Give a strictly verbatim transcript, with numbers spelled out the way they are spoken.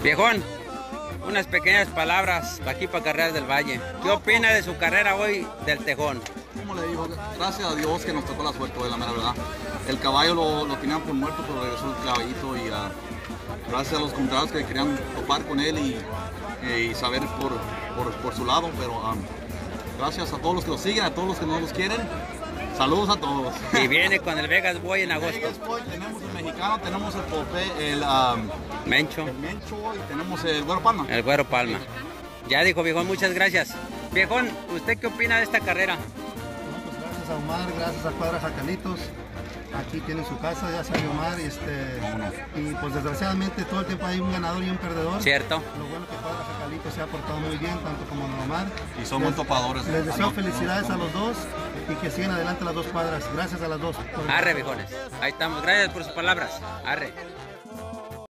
Viejón, unas pequeñas palabras aquí para Carreras del Valle. ¿Qué opina de su carrera hoy del Tejón? Como le digo, gracias a Dios que nos tocó la suerte de la mera verdad. El caballo lo, lo tenían por muerto, pero regresó el caballito y uh, gracias a los contrarios que querían topar con él y, eh, y saber por, por, por su lado, pero um, gracias a todos los que lo siguen, a todos los que no los quieren. Saludos a todos. Y viene con el Vegas Boy en agosto. Vegas Boy, tenemos el mexicano, tenemos el Popé, el um, Mencho. El Mencho y tenemos el Güero Palma. El Güero Palma. Ya dijo, viejón, muchas gracias. Viejón, ¿usted qué opina de esta carrera? No, pues gracias a Omar, gracias a Cuadra Jacalitos. Aquí tienen su casa, ya salió Omar y, este, y pues desgraciadamente todo el tiempo hay un ganador y un perdedor. Cierto. Lo bueno que Cuadra Jacalitos se ha portado muy bien, tanto como Don Omar. Y son buen topadores. Les deseo felicidades a los dos y que sigan adelante las dos cuadras. Gracias a las dos. Arre, viejones. Ahí estamos. Gracias por sus palabras. Arre.